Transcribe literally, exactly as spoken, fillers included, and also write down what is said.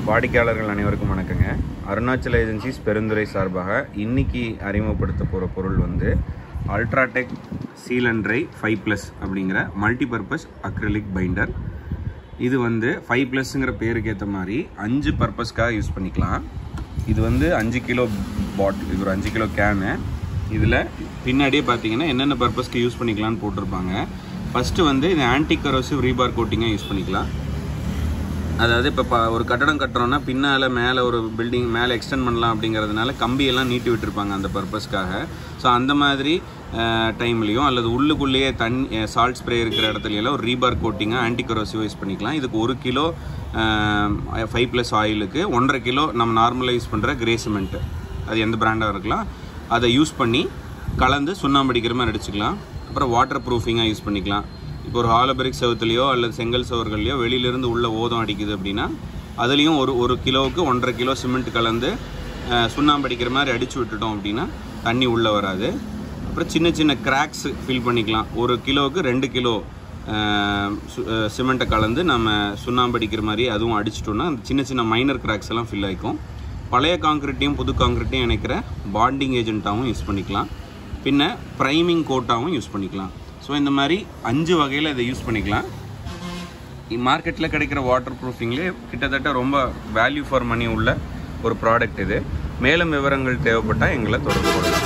வாடிக்கையாளர்கள் அனைவருக்கும் வணக்கங்க. அருணாச்சல ஏஜென்சிஸ் பெருந்துறை சார்பாக இன்னைக்கு அறிமுகப்படுத்த போகிற பொருள் வந்து UltraTech seal and dry five plus அப்படிங்கிற மல்டிபர்பஸ் அக்ரிலிக் பைண்டர். இது வந்து ஃபைவ் ப்ளஸ்ங்கிற பேருக்கு ஏற்ற மாதிரி அஞ்சு பர்பஸ்க்காக யூஸ் பண்ணிக்கலாம். இது வந்து அஞ்சு கிலோ பாட்டில், இது ஒரு அஞ்சு கிலோ கேனு. இதில் பின்னாடியே பார்த்தீங்கன்னா என்னென்ன பர்பஸ்க்கு யூஸ் பண்ணிக்கலான்னு போட்டிருப்பாங்க. ஃபஸ்ட்டு வந்து இது ஆன்டி கரோசிவ் ரீபார் கோட்டிங்காக யூஸ் பண்ணிக்கலாம். அதாவது இப்போ ஒரு கட்டடம் கட்டுறோன்னா பின்னால் மேலே ஒரு பில்டிங் மேலே எக்ஸ்டெண்ட் பண்ணலாம் அப்படிங்கிறதுனால கம்பியெல்லாம் நீட்டி விட்டுருப்பாங்க அந்த பர்பஸ்க்காக. ஸோ அந்த மாதிரி டைம்லேயும் அல்லது உள்ளுக்குள்ளேயே தண்ணி சால்ட் ஸ்ப்ரே இருக்கிற இடத்துலையெல்லாம் ஒரு ரீபார் கோட்டிங்காக ஆன்டி கரோசிவாக யூஸ் பண்ணிக்கலாம். இதுக்கு ஒரு கிலோ ஃபைவ் ப்ளஸ் ஆயிலுக்கு ஒன்றரை கிலோ நம்ம நார்மலாக யூஸ் பண்ணுற கிரே சிமெண்ட்டு, அது எந்த பிராண்டாக இருக்கலாம், அதை யூஸ் பண்ணி கலந்து சுண்ணாம்பு அடிக்கிற மாதிரி அடிச்சுக்கலாம். அப்புறம் வாட்டர் ப்ரூஃபிங்காக யூஸ் பண்ணிக்கலாம். இப்போ ஒரு ஹாலோபெரிக் செவத்துலையோ அல்லது செங்கல் சவர்கள்லையோ வெளியிலேருந்து உள்ள ஓதம் அடிக்குது அப்படின்னா அதுலேயும் ஒரு ஒரு கிலோவுக்கு ஒன்றரை கிலோ சிமெண்ட் கலந்து சுண்ணாம்பு அடிக்கிற மாதிரி அடித்து விட்டுட்டோம் அப்படின்னா தண்ணி உள்ளே வராது. அப்புறம் சின்ன சின்ன கிராக்ஸ் ஃபில் பண்ணிக்கலாம். ஒரு கிலோவுக்கு ரெண்டு கிலோ சிமெண்ட்டை கலந்து நம்ம சுண்ணாம்பு அடிக்கிற மாதிரி அதுவும் அடிச்சிட்டோன்னா அந்த சின்ன சின்ன மைனர் கிராக்ஸ் எல்லாம் ஃபில் ஆகிக்கும். பழைய காங்கிரீட்டையும் புது காங்கிரீட்டையும் இணைக்கிற பாண்டிங் ஏஜென்ட்டாகவும் யூஸ் பண்ணிக்கலாம். பின்ன ப்ரைமிங் கோட்டாகவும் யூஸ் பண்ணிக்கலாம். ஸோ இந்த மாதிரி அஞ்சு வகையில் இதை யூஸ் பண்ணிக்கலாம். மார்க்கெட்டில் கிடைக்கிற வாட்டர் ப்ரூஃபிங்லேயே கிட்டத்தட்ட ரொம்ப வேல்யூ ஃபார் மணி உள்ள ஒரு ப்ராடக்ட் இது. மேலும் விவரங்கள் தேவைப்பட்டால் எங்களை தொடர்பு கொள்ளலாம்.